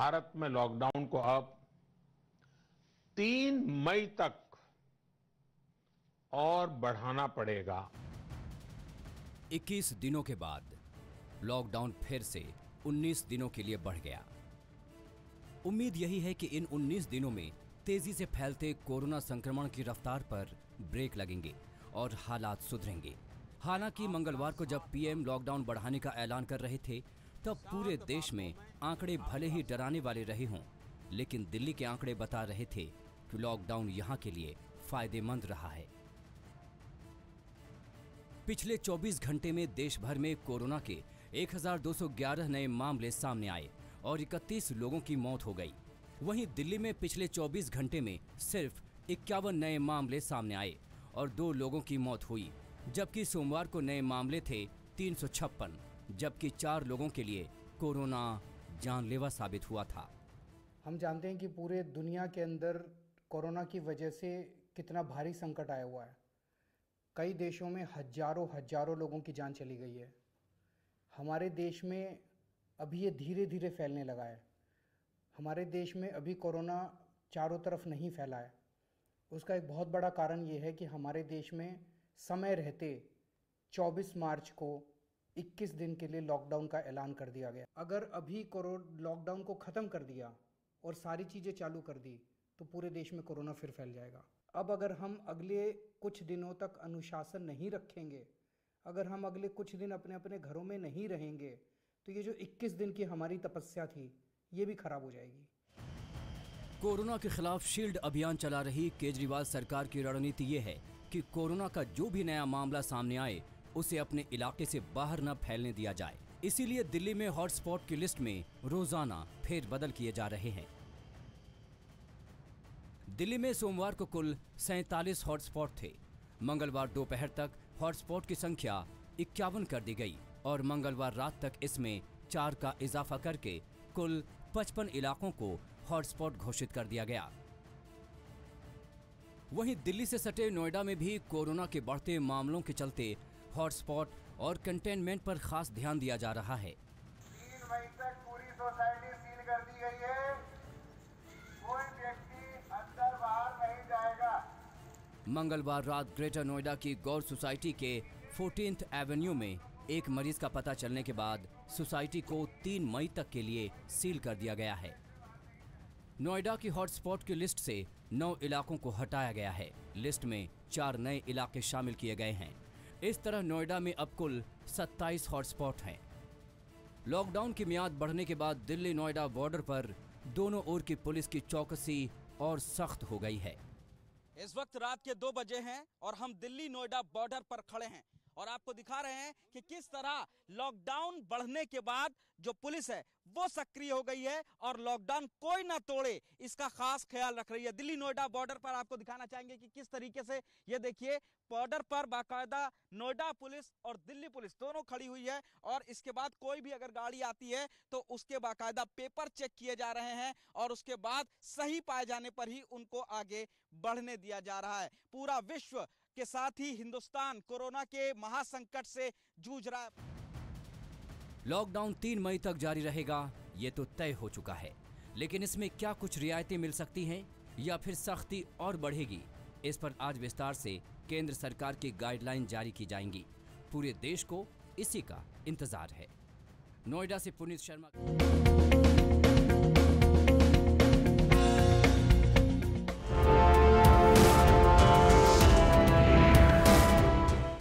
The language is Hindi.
भारत में लॉकडाउन को अब 3 मई तक और बढ़ाना पड़ेगा। 21 दिनों के बाद लॉकडाउन फिर से 19 दिनों के लिए बढ़ गया। उम्मीद यही है कि इन 19 दिनों में तेजी से फैलते कोरोना संक्रमण की रफ्तार पर ब्रेक लगेंगे और हालात सुधरेंगे। हालांकि मंगलवार को जब पीएम लॉकडाउन बढ़ाने का ऐलान कर रहे थे, तब पूरे देश में आंकड़े भले ही डराने वाले रहे हों, लेकिन दिल्ली के आंकड़े बता रहे थे कि लॉकडाउन यहां के लिए फायदेमंद रहा है। पिछले 24 घंटे में देश भर में कोरोना के 1211 नए मामले सामने आए और 31 लोगों की मौत हो गई। वहीं दिल्ली में पिछले 24 घंटे में सिर्फ 51 नए मामले सामने आए और 2 लोगों की मौत हुई, जबकि सोमवार को नए मामले थे 356, जबकि 4 लोगों के लिए कोरोना जानलेवा साबित हुआ था। हम जानते हैं कि पूरे दुनिया के अंदर कोरोना की वजह से कितना भारी संकट आया हुआ है। कई देशों में हजारों लोगों की जान चली गई है। हमारे देश में अभी ये धीरे धीरे फैलने लगा है। हमारे देश में अभी कोरोना चारों तरफ नहीं फैला है। उसका एक बहुत बड़ा कारण ये है कि हमारे देश में समय रहते 24 मार्च को 21 दिन के लिए लॉकडाउन का ऐलान कर दिया गया। अगर अभी लॉकडाउन को ख़त्म कर दिया और सारी चीज़ें चालू कर दी तो पूरे देश में कोरोना फिर फैल जाएगा। अब अगर हम अगले कुछ दिनों तक अनुशासन नहीं रखेंगे, अगर हम अगले कुछ दिन अपने अपने घरों में नहीं रहेंगे, तो ये जो 21 दिन की हमारी तपस्या थी, ये भी खराब हो जाएगी। कोरोना के खिलाफ शील्ड अभियान चला रही केजरीवाल सरकार की रणनीति ये है कि कोरोना का जो भी नया मामला सामने आए, उसे अपने इलाके से बाहर न फैलने दिया जाए। इसीलिए दिल्ली में हॉटस्पॉट की लिस्ट में रोजाना फेरबदल किए जा रहे हैं। दिल्ली में सोमवार को कुल 47 हॉटस्पॉट थे। मंगलवार दोपहर तक हॉटस्पॉट की संख्या 51 कर दी गई और मंगलवार रात तक इसमें 4 का इजाफा करके कुल 55 इलाकों को हॉटस्पॉट घोषित कर दिया गया। वहीं दिल्ली से सटे नोएडा में भी कोरोना के बढ़ते मामलों के चलते हॉटस्पॉट और कंटेनमेंट पर खास ध्यान दिया जा रहा है। 3 मई तक पूरी सोसाइटी सील कर दी गई है। कोई व्यक्ति अंदर बाहर नहीं जाएगा। मंगलवार रात ग्रेटर नोएडा की गौर सोसाइटी के 14th एवेन्यू में एक मरीज का पता चलने के बाद सोसाइटी को 3 मई तक के लिए सील कर दिया गया है। नोएडा की हॉटस्पॉट की लिस्ट से 9 इलाकों को हटाया गया है। लिस्ट में 4 नए इलाके शामिल किए गए हैं। इस तरह नोएडा में अब कुल 27 हॉटस्पॉट हैं। लॉकडाउन की मियाद बढ़ने के बाद दिल्ली नोएडा बॉर्डर पर दोनों ओर की पुलिस की चौकसी और सख्त हो गई है। इस वक्त रात के 2 बजे हैं और हम दिल्ली नोएडा बॉर्डर पर खड़े हैं और आपको दिखा रहे हैं कि किस तरह लॉकडाउन बढ़ने के बाद जो पुलिस है वो सक्रिय हो गई है और लॉकडाउन कोई ना तोड़े इसका खास ख्याल रख रही है। दिल्ली नोएडा बॉर्डर पर आपको दिखाना चाहेंगे कि किस तरीके से ये देखिए बॉर्डर पर बाकायदा नोएडा पुलिस और दिल्ली पुलिस दोनों खड़ी हुई है और इसके बाद कोई भी अगर गाड़ी आती है तो उसके बाकायदा पेपर चेक किए जा रहे हैं और उसके बाद सही पाए जाने पर ही उनको आगे बढ़ने दिया जा रहा है। पूरा विश्व के साथ ही हिंदुस्तान कोरोना के महासंकट से जूझ रहा है। लॉकडाउन 3 मई तक जारी रहेगा, ये तो तय हो चुका है, लेकिन इसमें क्या कुछ रियायतें मिल सकती हैं या फिर सख्ती और बढ़ेगी, इस पर आज विस्तार से केंद्र सरकार की गाइडलाइन जारी की जाएंगी। पूरे देश को इसी का इंतजार है। नोएडा से पुनीत शर्मा।